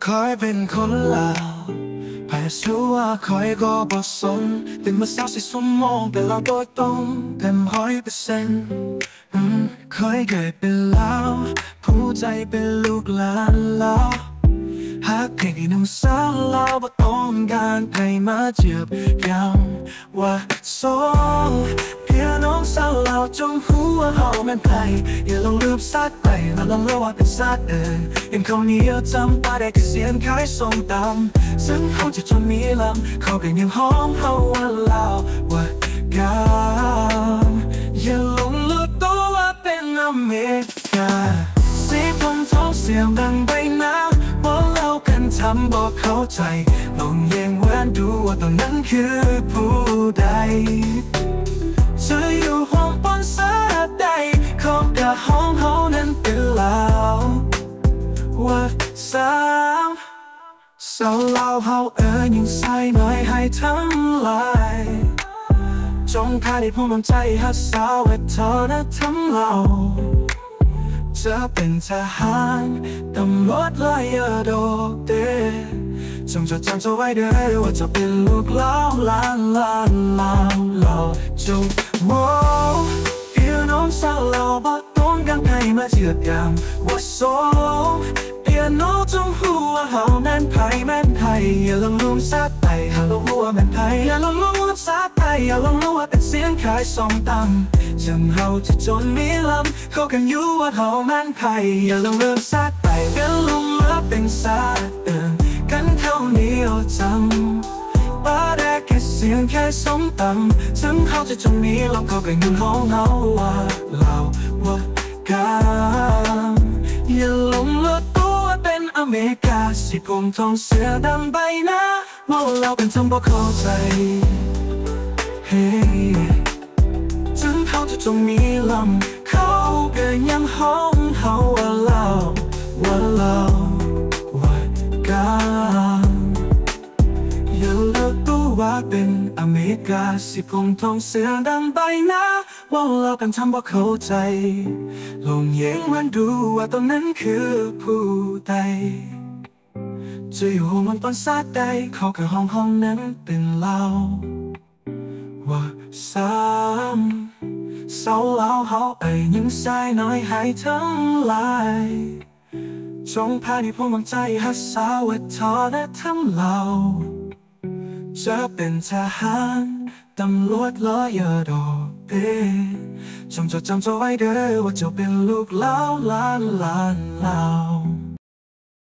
คอยเป็นคนลาวแพ้ชัวคอยก็บ่สนตื่นมาเช้าสิสุ่มมองแต่เราโดยตรงเต็ม100%เคยเกิดเป็นลาวผู้ใจเป็นลูกหลานลาวหากเพียงที่น้ำสาวลาวบ่ต้องการใครมาเจียบยั้งว่าสองเพียน้องสาวลาวจงหัวเฮาแม่นไผอย่าลงลืมสัตว์ไปแล้วลองเล่าว่าเป็นสัตว์ยังเขาเหนียวจำปาได้แค่เสียงขายส้มตำซึ่งเขาจะจนมีลำเขาก็ยังหอมเฮาว่าลาวว่ากามอย่าลงลืมตัวว่าเป็นอเมริกาสีผมทองเสียงดังใบหน้าว่าเล่ากันทำบอกเข้าใจลองแยงแหวนดูว่าตรงนั้นคือผู้ใดจะอยู่ห้องปนสาใดเขากับห้องเขานั้นเป็นลาวว่าสาวลาวเฮายังใส่หน่อยให้ทั้งหลายจงพาได้พวกน้ำใจฮักสาวเวทอนะทั้งเราจะเป็นทหารตำรวจลอยโดดเด่นจงจดจำเธอไว้เด้อว่าจะเป็นลูกหลานลาวจงโว้พี่น้องสาวเราบ่ต้องการใครมาเจือดยามว่าโซเปียโนจงหัวเฮาแม่นไผแม่นไผอย่าลองลืมสัตว์ไปอย่าลองหัวแม่นไผอย่าลองลืมสัตว์ไปอย่าลองรู้ว่าเป็นเสียงขายส้มตำจำเฮาจะจนมีลำเขากันอยู่ว่าเฮาแม่นไผอย่าลองลืมสัตว์ไปอย่าลงเลือเป็นสัตว์กันเท่านี้เอาจำป้าได้แค่เสียงแค่ส้มตำถึงเขาจะจนมีลำเขากันอยู่ห้องเฮาว่าเราว่ากามอย่าลงเลือเป็นอเมริกาสีผมทองเสื้อดำใบหน้าว่าเราเป็นทำบอกเข้าใจเฮ้ถึงเขาจะจงมีลำเขาก็ยังห้องเขาว่าเราว่ากามอย่าเลิกตัวว่าเป็นอเมริกาสีผมทองเสื้อดำใบหน้าว่าเราเป็นทำบอกเข้าใจลองแย้งมันดูว่าตรงนั้นคือผู้ใดจะอยู่มันตอนซาใดเขากับห้องนั้นเป็นเราว่าสาวลาวเฮายังใส่น้อยให้ทั้งหลายจงพาที่พวกมันใจฮักสาวทอและทั้งเราจะเป็นทหารตำรวจลอยโดดเด่นจงจดจำเธอไว้เด้อว่าเจ้าเป็นลูกหลานลาว